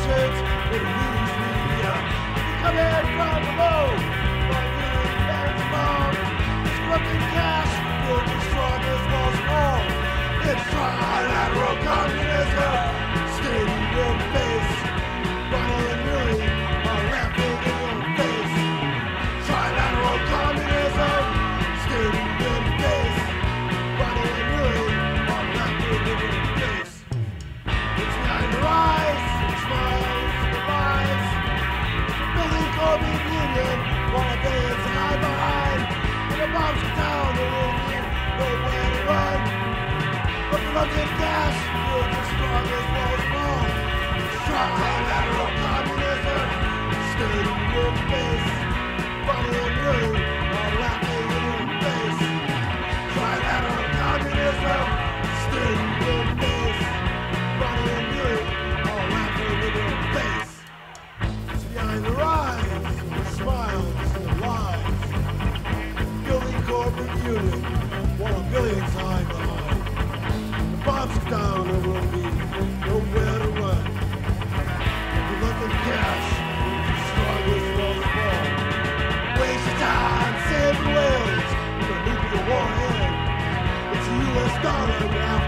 politicians in the news media. We come in from below, while dealing parents above. Corrupting cash, build the strongest walls of all. It's trilateral communism, staring in your face. Ronnie and Willie are laughing in your face. Trilateral communism, staring in your face. Ronnie and Willie are laughing in your face. It's behind your eyes, it smiles, it lies. Building Corbin Union, while the billions hide behind. When the bombs come down, there will be nowhere to run. But the London gas, build the strongest walls of all. Trilateral communism, staring in your face. Ronnie and Willie are laughing in your face. Trilateral communism, staring in your face. Ronnie and Willie are laughing in your face. It's behind their eyes, the smiles, the lies. Building corporate union, while the billions hide behind. The bombs come down, there will be nowhere to run. You let them cash, the strongest will fall. Waste your time saving whales, with a nuclear warhead. It's the US dollar now.